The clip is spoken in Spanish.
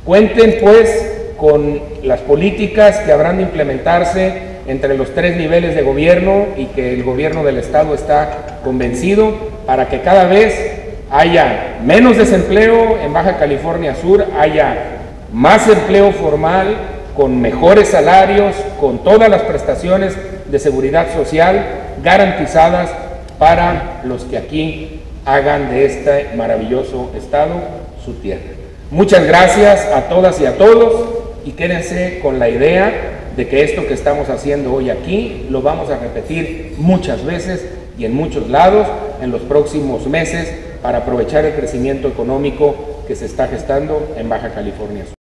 Cuenten pues con las políticas que habrán de implementarse entre los 3 niveles de gobierno y que el gobierno del estado está convencido para que cada vez haya menos desempleo en Baja California Sur, haya más empleo formal, con mejores salarios, con todas las prestaciones de seguridad social garantizadas para los que aquí hagan de este maravilloso estado su tierra. Muchas gracias a todas y a todos y quédense con la idea de que esto que estamos haciendo hoy aquí lo vamos a repetir muchas veces y en muchos lados en los próximos meses para aprovechar el crecimiento económico que se está gestando en Baja California Sur.